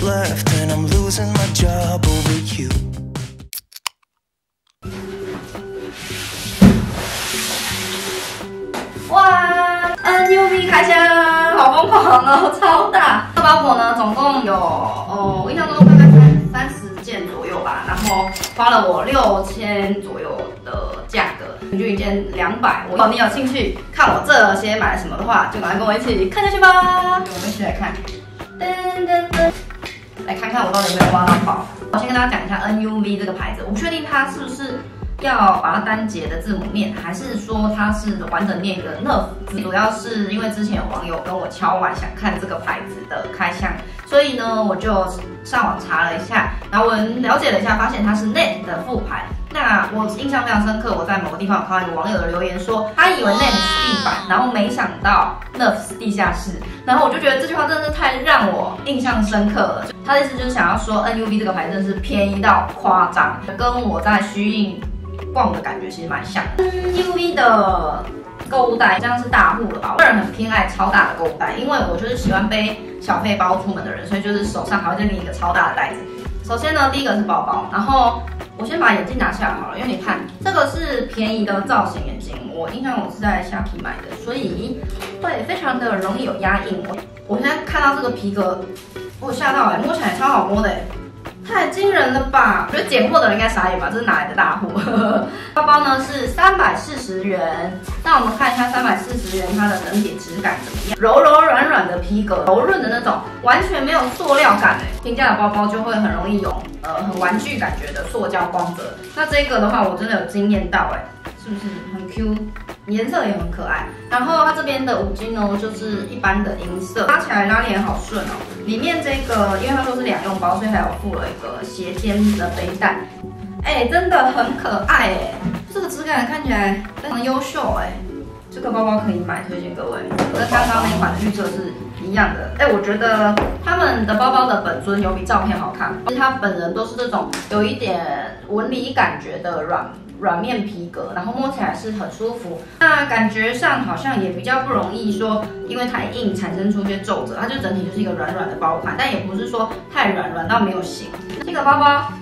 much left, and I'm losing my job over you. 哇 ，NUV 开箱，好疯狂哦，超大！这包裹呢，总共有我印象中大概30件左右吧，然后花了我6000左右的价格，平均一件200。如果你有兴趣看我这些买了什么的话，就赶快跟我一起看下去吧。我们一起来看，噔噔噔，来看看我到底有没有挖到宝。我先跟大家讲一下 NUV 这个牌子，我不确定它是不是要把它单节的字母念，还是说它是完整念一个 nerf 字。主要是因为之前有网友跟我敲碗想看这个牌子的开箱，所以呢我就上网查了一下，然后我了解了一下，发现它是 net 的副牌。那我印象非常深刻，我在某个地方有看到一个网友的留言说，他以为 net 是地板，然后没想到 nerf 是地下室。然后我就觉得这句话真的是太让我印象深刻了。他的意思就是想要说 NUV 这个牌真的是便宜到夸张，跟我在虚印逛的感觉其实蛮像。NUV 的购物袋这样是大户了吧？我个人很偏爱超大的购物袋，因为我就是喜欢背小背包出门的人，所以就是手上还会再拎一个超大的袋子。首先呢，第一个是包包，然后我先把眼镜拿下来好了，因为你看这个是便宜的造型眼镜，我印象我是在虾皮买的，所以会非常的容易有压印。我现在看到这个皮革，我吓到摸起来超好摸的太惊人了吧！我觉得捡货的人应该傻眼吧，这是哪来的大户？包包呢是340元，那我们看一下340元它的整体质感怎么样？柔柔软软的皮革，柔润的那种，完全没有塑料感平价的包包就会很容易有很玩具感觉的塑胶光泽。那这个的话，我真的有惊艳到是不是很 Q？ 颜色也很可爱。然后它这边的五金呢，就是一般的银色，拉起来拉链好顺哦。里面这个，因为它说是2用包，所以还有附了一个斜肩的背带。真的很可爱这个质感看起来非常优秀这个包包可以买，推荐各位，跟刚刚那款的预测是一样的。我觉得他们的包包的本尊有比照片好看，其实它本人都是这种有一点纹理感觉的软面皮革，然后摸起来是很舒服。那感觉上好像也比较不容易说，因为太硬产生出一些皱褶，它就整体就是一个软软的包款，但也不是说太软到没有型。这个包包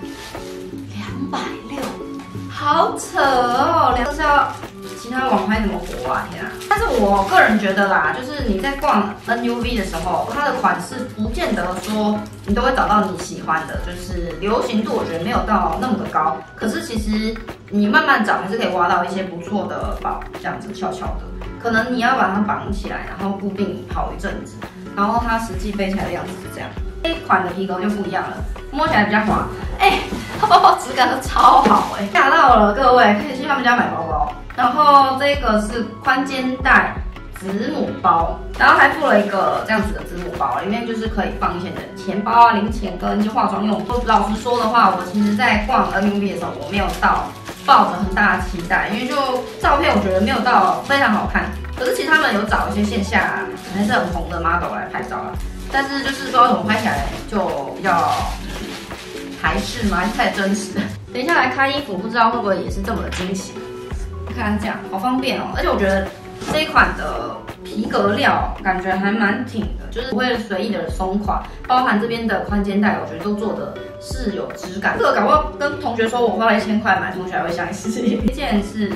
260，好扯哦，这是要其他网拍怎么活啊？天啊！但是我个人觉得啦，就是你在逛 NUV 的时候，它的款式不见得说你都会找到你喜欢的，就是流行度我觉得没有到那么的高。可是其实你慢慢找还是可以挖到一些不错的包，这样子翘翘的。可能你要把它绑起来，然后固定好一阵子，然后它实际背起来的样子是这样。这一款的皮革就不一样了，摸起来比较滑。它包包质感都超好吓到了各位，可以去他们家买包包。然后这个是宽肩带子母包，然后还附了一个这样子的子母包，里面就是可以放一些你的钱包啊、零钱跟一些化妆用品。老实说的话，我其实在逛 NUV 的时候，我没有到抱着很大的期待，因为就照片我觉得没有到非常好看。可是其实他们有找一些线下还是很红的 model 来拍照啦，但是就是不知道怎么拍起来就比较台式吗？还是太真实？等一下来开衣服，不知道会不会也是这么的惊喜？看这样好方便而且我觉得这一款的皮革料感觉还蛮挺的，就是不会随意的松垮，包含这边的宽肩带，我觉得都做的是有质感。这个搞不好跟同学说我花了1000块买，同学还会相信。这件是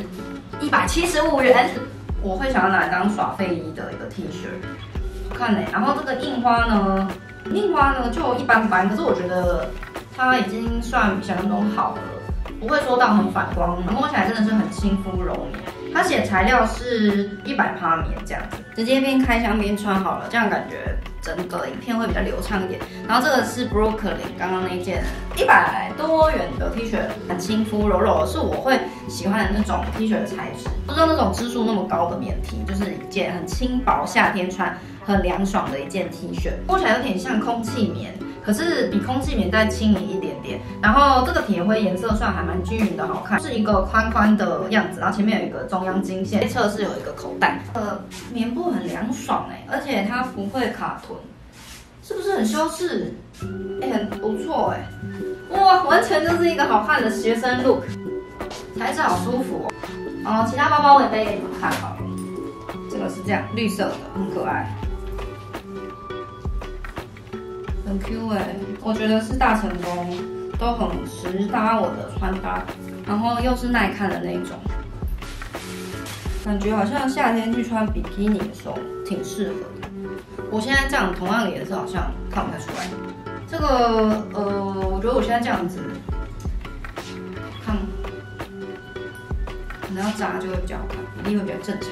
175元，我会想要拿来当耍废衣的一个 T 恤，好看然后这个印花呢就一般般，可是我觉得它已经算比想象中好了。不会说到很反光，摸起来真的是很亲肤柔绵。它写材料是100%棉这样子，直接边开箱边穿好了，这样感觉整个影片会比较流畅一点。然后这个是 Brooklyn 刚刚那一件100多元的 T 恤，很亲肤柔柔，是我会喜欢的那种 T 恤的材质，不是那种支数那么高的棉 T， 就是一件很轻薄，夏天穿很凉爽的一件 T 恤，摸起来有点像空气棉。可是比空气棉再轻盈一点点，然后这个铁灰颜色算还蛮均匀的，好看，是一个宽宽的样子，然后前面有一个中央金线，内侧是有一个口袋，棉布很凉爽而且它不会卡臀，是不是很修饰？很不错哇，完全就是一个好看的学生 look， 材质好舒服其他包包我也背给你们看好了，这个是这样绿色的，很可爱。 很 Q 哎，我觉得是大成功，都很实搭我的穿搭，然后又是耐看的那种，感觉好像夏天去穿比基尼的时候挺适合的。我现在这样同样的颜色好像看不太出来。这个我觉得我现在这样子，看可能要扎就会比较好看，比例会比较正常。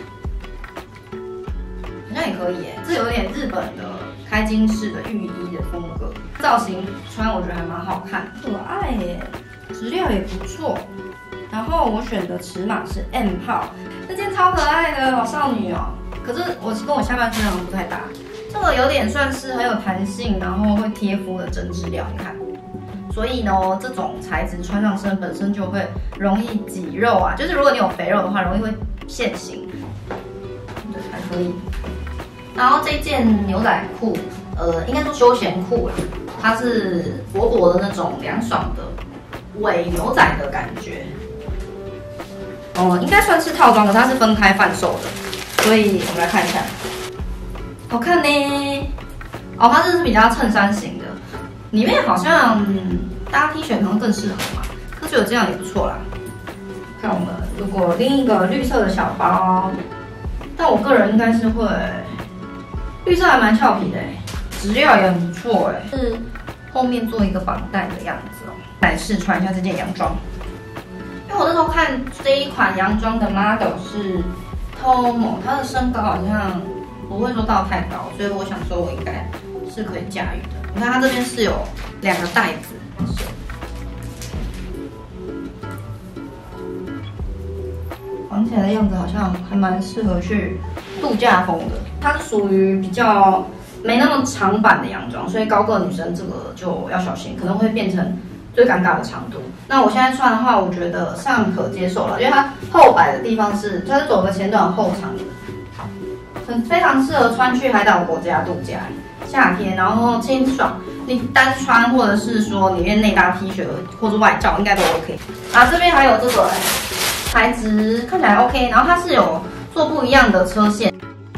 好像也可以耶，这有点日本的开襟式的浴衣的风格，造型穿我觉得还蛮好看，可爱耶，质料也不错。然后我选的尺码是 M 号，这件超可爱的，好少女哦。可是我跟我下半身好像不太搭，这个有点算是很有弹性，然后会贴肤的真质料，你看。所以呢，这种材质穿上身本身就会容易挤肉啊，就是如果你有肥肉的话，容易会现形。对，还可以。然后这件牛仔裤，应该说休闲裤啦，它是薄薄的那种凉爽的伪牛仔的感觉。应该算是套装的，它是分开贩售的，所以我们来看一下，好看呢。它这是比较衬衫型的，里面好像搭 T 恤可能更适合嘛，可是觉得这样也不错啦。看我们如果拎一个绿色的小包，但我个人应该是会。绿色还蛮俏皮的质料也很不错是后面做一个绑带的样子哦。来试穿一下这件洋装，因为我那时候看这一款洋装的 model 是 Tomo， 她的身高好像不会说到太高，所以我想说我应该是可以驾驭的。你看它这边是有2个带子，绑起来的样子好像还蛮适合去度假风的。它是属于比较没那么长版的洋装，所以高个女生这个就要小心，可能会变成最尴尬的长度。那我现在穿的话，我觉得尚可接受了，因为它后摆的地方它是走个前短后长的，非常适合穿去海岛国家度假，夏天然后清爽。你单穿或者是说里面内搭 T 恤或者外罩应该都 OK。这边还有这个材质看起来 OK， 然后它是有做不一样的车线。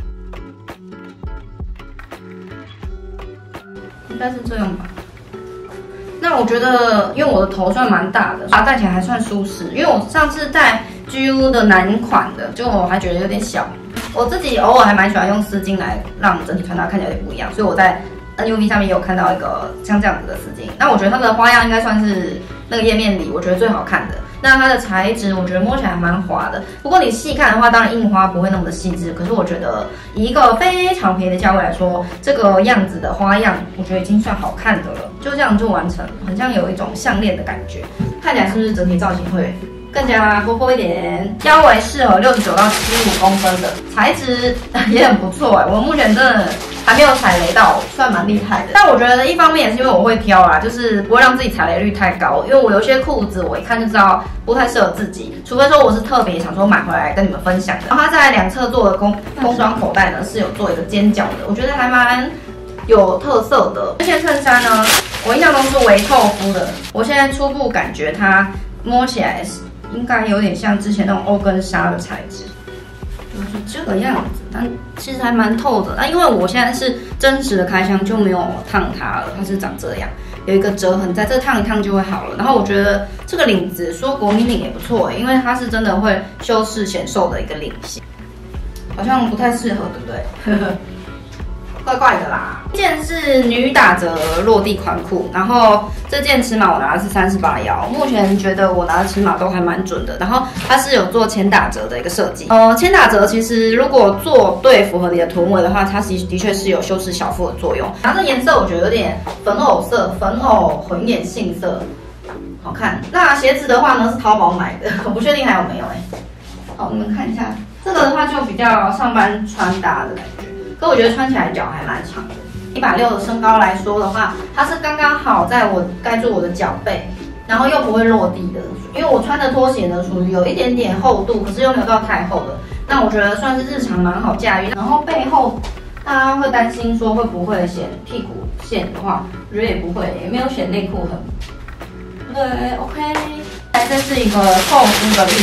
应该是这样吧。那我觉得，因为我的头算蛮大的，戴起来还算舒适。因为我上次戴 GU 的男款的，就我还觉得有点小。我自己偶尔还蛮喜欢用丝巾来让整体穿搭看起来有点不一样，所以我在 NUV 上面也有看到一个像这样子的丝巾。那我觉得它的花样应该算是那个页面里我觉得最好看的。那它的材质我觉得摸起来还蛮滑的，不过你细看的话，当然印花不会那么的细致。可是我觉得以一个非常便宜的价位来说，这个样子的花样，我觉得已经算好看的了。就这样就完成了，很像有一种项链的感觉，看起来是不是整体造型会更加活泼一点？腰围适合69到75公分的，材质也很不错我目前真的还没有踩雷到，算蛮厉害的。但我觉得一方面也是因为我会挑啦，就是不会让自己踩雷率太高。因为我有些裤子我一看就知道不太适合自己，除非说我是特别想说买回来跟你们分享的。然后它在2侧做的工装口袋呢是有做一个尖角的，我觉得还蛮有特色的。这件衬衫呢，我印象中是微透肤的，我现在初步感觉它摸起来应该有点像之前那种欧根纱的材质。就是这个样子，但其实还蛮透的。那因为我现在是真实的开箱，就没有烫它了，它是长这样，有一个折痕在，这烫一烫就会好了。然后我觉得这个领子说国民领也不错因为它是真的会修饰显瘦的一个领型，好像不太适合，对不对？怪怪的啦。这件是女打折落地宽裤，然后这件尺码我拿的是38腰，目前觉得我拿的尺码都还蛮准的。然后它是有做前打折的一个设计，前打折其实如果做对符合你的臀围的话，它的确是有修饰小腹的作用。然后这颜色我觉得有点粉藕色，粉藕混眼杏色，好看。那鞋子的话呢是淘宝买的，我不确定还有没有好，你们看一下，这个的话就比较上班穿搭的感觉。可我觉得穿起来脚还蛮长的，160的身高来说的话，它是刚刚好在我盖住我的脚背，然后又不会落地的。因为我穿的拖鞋呢，属于有一点点厚度，可是又没有到太厚的。那我觉得算是日常蛮好驾驭。然后背后大家会担心说会不会显屁股线的话，我觉得也不会，也没有显内裤痕。对 ，OK。这是一个透肤的绿色，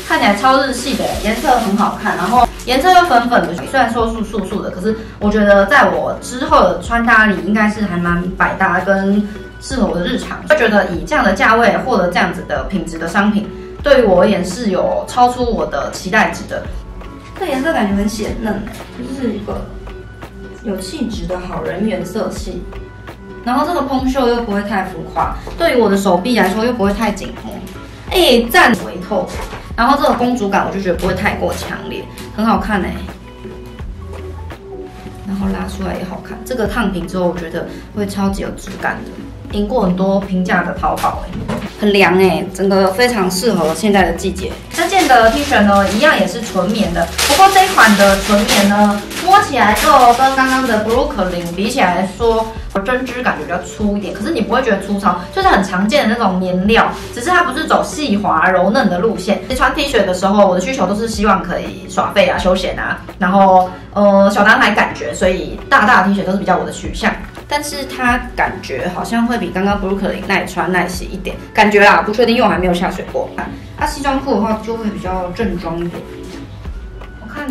看起来超日系的，颜色很好看，然后颜色又粉粉的，虽然说是素素的，可是我觉得在我之后的穿搭里应该是还蛮百搭跟适合我的日常，就觉得以这样的价位获得这样子的品质的商品，对于我而言是有超出我的期待值的。这颜色感觉很显嫩，就是一个有气质的好人缘色系。然后这个蓬袖又不会太浮夸，对于我的手臂来说又不会太紧绷，赞微透。然后这个公主感我就觉得不会太过强烈，很好看然后拉出来也好看，这个烫平之后我觉得会超级有质感的，赢过很多平价的淘宝很凉整个非常适合现在的季节。这件的 T 恤呢，一样也是纯棉的，不过这一款的纯棉呢，摸起来就跟刚刚的 Brooklyn 比起来说，针织感觉比较粗一点，可是你不会觉得粗糙，就是很常见的那种棉料，只是它不是走细滑柔嫩的路线。穿 T 恤的时候，我的需求都是希望可以耍废啊、休闲啊，然后小男孩感觉，所以大的 T 恤都是比较我的取向。但是它感觉好像会比刚刚 Brooklyn 耐穿耐洗一点，感觉啦，不确定，因为我还没有下水过。西装裤的话就会比较正装一点。我看，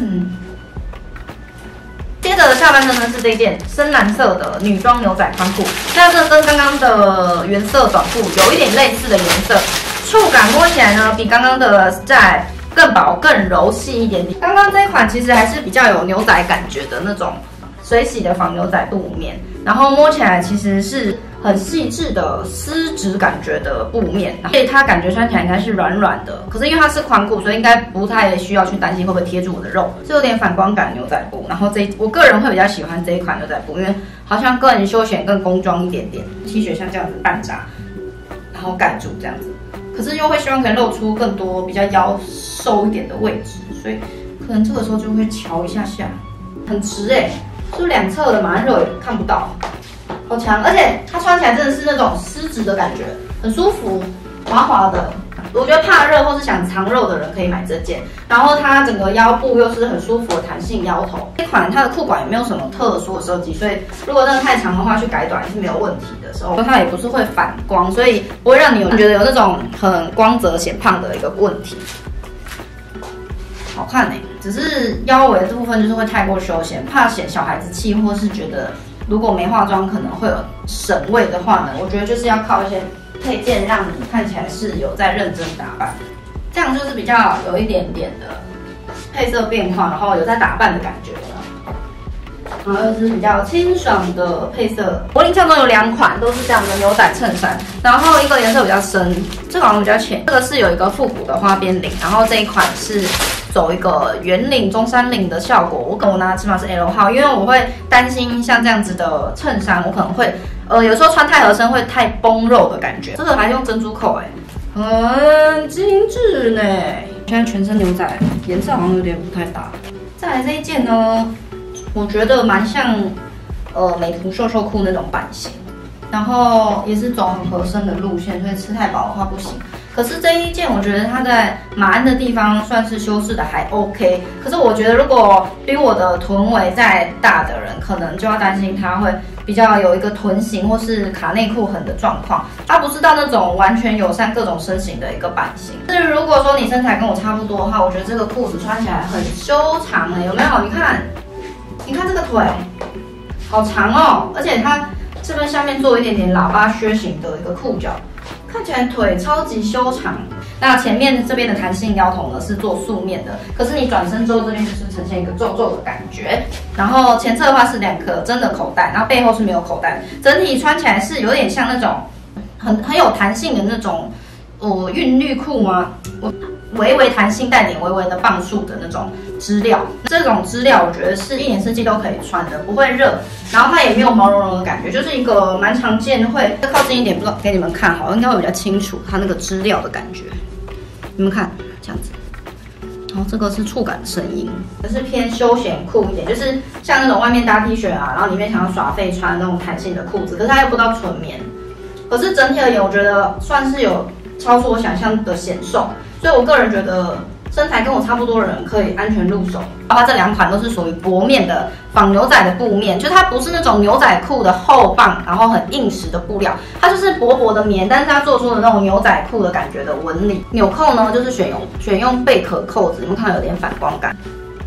接着下半身呢是这件深蓝色的女装牛仔宽裤，那这跟刚刚的原色短裤有一点类似的颜色，触感摸起来呢比刚刚的再更薄、更柔细一点点。刚刚这一款其实还是比较有牛仔感觉的那种水洗的仿牛仔布面，然后摸起来其实是很细致的丝质感觉的布面，所以它感觉穿起来应该是软软的。可是因为它是宽裤，所以应该不太需要去担心会不会贴住我的肉，是有点反光感牛仔布。然后我个人会比较喜欢这一款牛仔布，因为好像更休闲、更工装一点点。T 恤像这样子半扎，然后盖住这样子，可是又会希望可以露出更多比较腰瘦一点的位置，所以可能这个时候就会翘一下下，很直就两侧的马鞍肉也看不到，好强！而且它穿起来真的是那种丝质的感觉，很舒服，滑滑的。我觉得怕热或是想藏肉的人可以买这件。然后它整个腰部又是很舒服的弹性腰头。这款它的裤管也没有什么特殊的设计，所以如果真的太长的话，去改短也是没有问题的。时候它也不是会反光，所以不会让你觉得有那种很光泽显胖的一个问题。好看只是腰围的部分就是会太过休闲，怕显小孩子气，或是觉得如果没化妆可能会有省味的话呢，我觉得就是要靠一些配件让你看起来是有在认真打扮，这样就是比较有一点点的配色变化，然后有在打扮的感觉了。然后又是比较清爽的配色，我印象中有2款都是这样的牛仔衬衫，然后一个颜色比较深，这个好像比较浅，这个是有一个复古的花边领，然后这一款是走一个圆领、中山领的效果。我拿的尺码是 L 号，因为我会担心像这样子的衬衫，我可能会有时候穿太合身会太崩肉的感觉。这个还用珍珠扣很精致呢。现在全身牛仔颜色好像有点不太搭。再来这一件呢，我觉得蛮像美图秀秀裤那种版型，然后也是走很合身的路线，所以吃太饱的话不行。可是这一件我觉得它在马鞍的地方算是修饰的还 OK， 可是我觉得如果比我的臀围再大的人，可能就要担心它会比较有一个臀型或是卡内裤痕的状况。它不是到那种完全友善各种身形的一个版型。但是如果说你身材跟我差不多的话，我觉得这个裤子穿起来很修长有没有？你看这个腿，好长哦，而且它这边下面做一点点喇叭靴型的一个裤脚。看起来腿超级修长，那前面这边的弹性腰头呢是做素面的，可是你转身之后这边就是呈现一个皱皱的感觉。然后前侧的话是2个真的口袋，然后背后是没有口袋，整体穿起来是有点像那种很有弹性的那种韵律裤吗？微微弹性带点微微的磅数的那种织料，这种织料我觉得是一年四季都可以穿的，不会热，然后它也没有毛茸茸的感觉，就是一个蛮常见会靠近一点，不知道给你们看好，应该会比较清楚它那个织料的感觉。你们看这样子，然后这个是触感的声音，这是偏休闲裤一点，就是像那种外面搭 T 恤啊，然后里面想要耍废穿那种弹性的裤子，可是它又不到纯棉，可是整体而言，我觉得算是有超出我想象的显瘦。所以我个人觉得身材跟我差不多的人可以安全入手。包括这2款都是属于薄面的仿牛仔的布面，就是它不是那种牛仔裤的厚棒，然后很硬实的布料，它就是薄薄的棉，但是它做出了那种牛仔裤的感觉的纹理。纽扣呢就是选用贝壳扣子，你们看到有点反光感，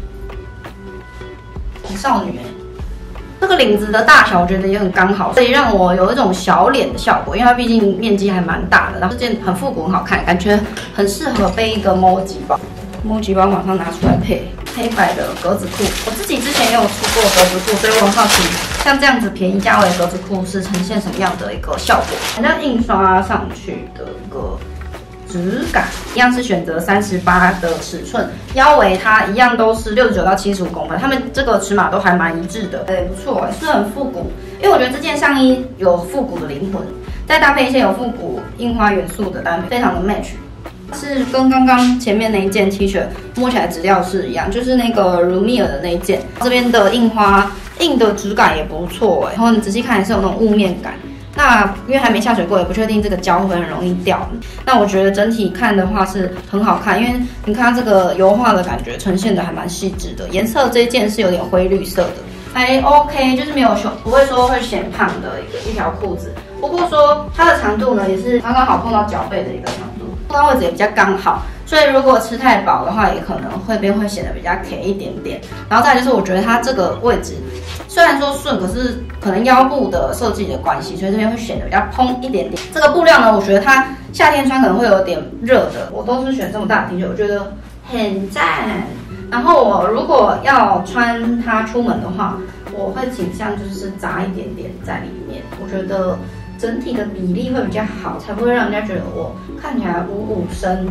很少女这个领子的大小我觉得也很刚好，所以让我有一种小脸的效果，因为它毕竟面积还蛮大的，然后这件很复古很好看，感觉很适合背一个 MOJI 包。MOJI 包马上拿出来配黑白的格子裤，我自己之前也有出过格子裤，所以我很好奇，像这样子便宜价位的格子裤是呈现什么样的一个效果？很像印刷上去的一个质感，一样是选择38的尺寸，腰围它一样都是69到75公分，它们这个尺码都还蛮一致的，不错，是很复古。因为我觉得这件上衣有复古的灵魂，再搭配一些有复古印花元素的单品，非常的 match。是跟刚刚前面那一件 T 恤摸起来质料是一样，就是那个 Rumir 的那一件，这边的印花印的质感也不错然后你仔细看也是有那种雾面感。那因为还没下水过，也不确定这个胶会很容易掉。那我觉得整体看的话是很好看，因为你看它这个油画的感觉呈现的还蛮细致的。颜色这一件是有点灰绿色的，还 OK， 就是没有不会说会显胖的一条裤子。不过说它的长度呢，也是刚刚好碰到脚背的一个长度。它位置也比较刚好，所以如果吃太饱的话，也可能会显得比较 K 一点点。然后再来就是我觉得它这个位置虽然说顺，可是可能腰部的设计的关系，所以这边会显得比较蓬一点点。这个布料呢，我觉得它夏天穿可能会有点热的，我都是选这么大的 T 恤，我觉得很赞。然后我如果要穿它出门的话，我会倾向就是扎一点点在里面，我觉得整体的比例会比较好，才不会让人家觉得我看起来五五身，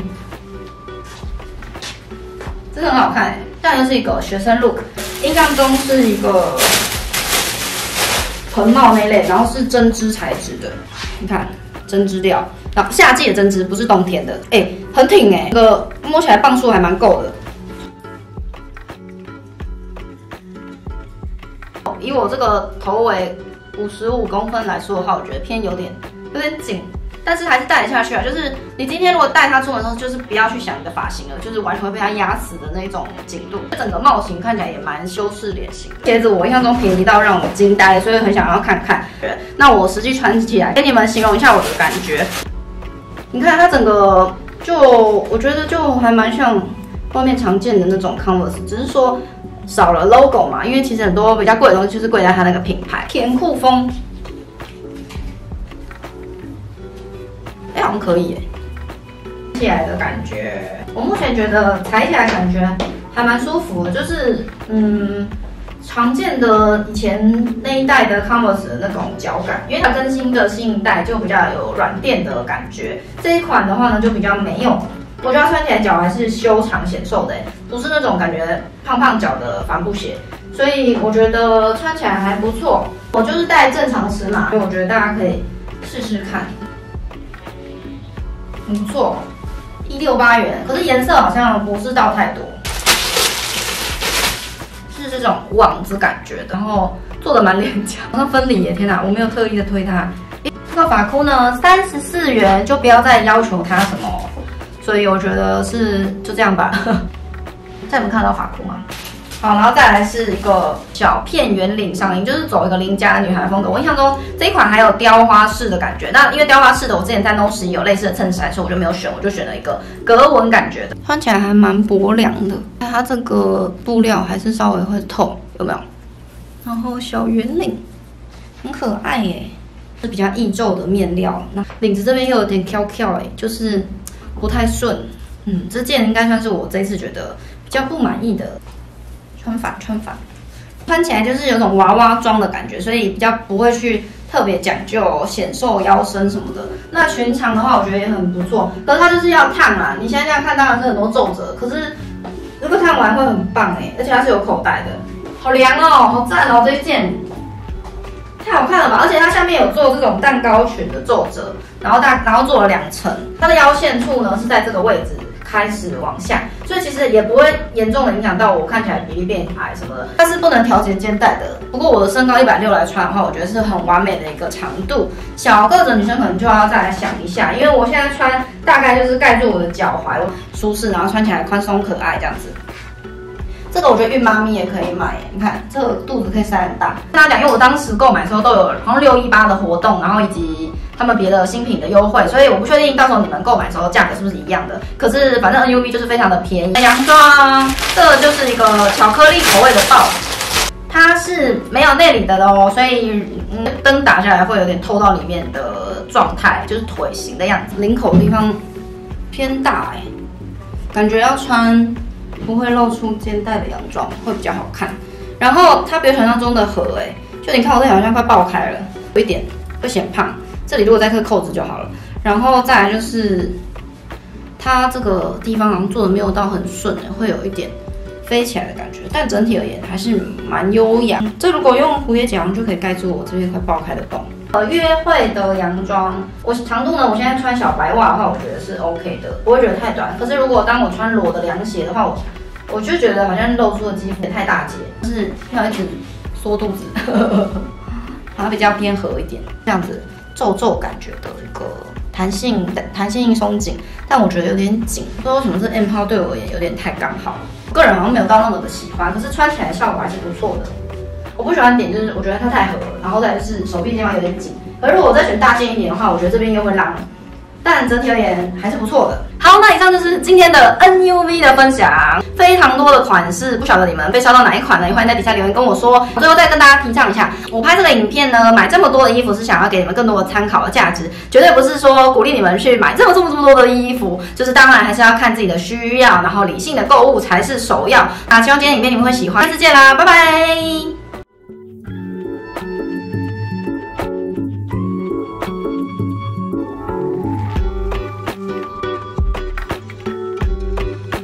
真的很好看这样又是一个学生 look， 印象中是一个蓬帽那类，然后是针织材质的，你看针织料，然后夏季的针织，不是冬天的，很挺这个摸起来磅数还蛮够的。以我这个头围55公分来说的话，我觉得偏有点紧，但是还是戴得下去啊。就是你今天如果带它出门的时候，就是不要去想你的发型了，就是完全会被它压死的那种紧度。整个帽型看起来也蛮修饰脸型。鞋子我印象中便宜到让我惊呆，所以很想要看看。那我实际穿起来，跟你们形容一下我的感觉。你看它整个我觉得就还蛮像外面常见的那种 Converse， 只是说少了 logo 嘛，因为其实很多比较贵的东西就是贵在它那个品牌。甜酷风，好像可以起来的感觉，我目前觉得踩起来感觉还蛮舒服的，就是常见的以前那一代的 Converse 的那种脚感，因为它更新的新一代就比较有软垫的感觉，这一款的话呢就比较没有。我觉得它穿起来脚还是修长显瘦的不是那种感觉胖胖脚的帆布鞋，所以我觉得穿起来还不错。我就是带正常尺码，所以我觉得大家可以试试看，很不错，168元，可是颜色好像不是到太多，是这种网子感觉的，然后做的蛮廉价，好像分离耶！天哪，我没有特意的推它。这个发箍呢，34元，就不要再要求它什么。所以我觉得就这样吧。再有没有看到发箍吗？好，然后再来是一个小片圆领上衣，就是走一个邻家女孩风格。我印象中这一款还有雕花式的感觉，那因为雕花式的我之前在 No11有类似的衬衫，所以我就没有选，我就选了一个格纹感觉的，穿起来还蛮薄凉的。它这个布料还是稍微会透，有没有？然后小圆领，很可爱是比较易皱的面料。那领子这边又有点翘翘就是不太顺，这件应该算是我这一次觉得比较不满意的穿法，穿起来就是有种娃娃装的感觉，所以比较不会去特别讲究显瘦腰身什么的。那裙长的话，我觉得也很不错，可是它就是要烫啦。你现在这样看当然是很多皱褶，可是如果烫完会很棒而且它是有口袋的，好凉好赞这一件。太好看了吧！而且它下面有做这种蛋糕裙的皱褶，然后做了2层。它的腰线处呢是在这个位置， 开始往下，所以其实也不会严重的影响到我看起来比例变矮什么的。它是不能调节肩带的，不过我的身高160来穿的话，我觉得是很完美的一个长度。小个子的女生可能就要再来想一下，因为我现在穿大概就是盖住我的脚踝，舒适，然后穿起来宽松可爱这样子。这个我觉得孕妈咪也可以买，你看这个肚子可以塞很大。跟大家讲，因为我当时购买的时候都有好像618的活动，然后以及他们别的新品的优惠，所以我不确定到时候你们购买的时候价格是不是一样的。可是反正 NUV 就是非常的便宜。洋装，这个就是一个巧克力口味的豹，它是没有内里的哦，所以灯打下来会有点透到里面的状态，就是腿型的样子。领口的地方偏大感觉要穿不会露出肩带的洋装会比较好看。然后它比我想象中的合就你看我这好像快爆开了，有一点会显胖。这里如果再刻扣子就好了。然后再来就是它这个地方好像做的没有到很顺会有一点飞起来的感觉，但整体而言还是蛮优雅。这如果用蝴蝶结就可以盖住我这边快爆开的洞。约会的洋装，我长度呢，我现在穿小白袜的话，我觉得是 OK 的，不会觉得太短。可是如果当我穿裸的凉鞋的话，我就觉得好像露出的肌肤也太大截，就是要一直缩肚子，它比较偏合一点，这样子皱皱感觉的一个弹性松紧，但我觉得有点紧，不知道为什么这 M 号对我而言有点太刚好。我个人好像没有到那么的喜欢，可是穿起来效果还是不错的。我不喜欢的点就是我觉得它太合了，然后再来是手臂地方有点紧。可是如果我再选大件一点的话，我觉得这边又会拉，但整体而言还是不错的。好，那以上就是今天的 NUV 的分享，非常多的款式，不晓得你们被烧到哪一款呢？也欢迎在底下留言跟我说。最后再跟大家提倡一下，我拍这个影片呢，买这么多的衣服是想要给你们更多的参考的价值，绝对不是说鼓励你们去买这么多的衣服，就是当然还是要看自己的需要，然后理性的购物才是首要。那希望今天影片你们会喜欢，下次见啦，拜拜。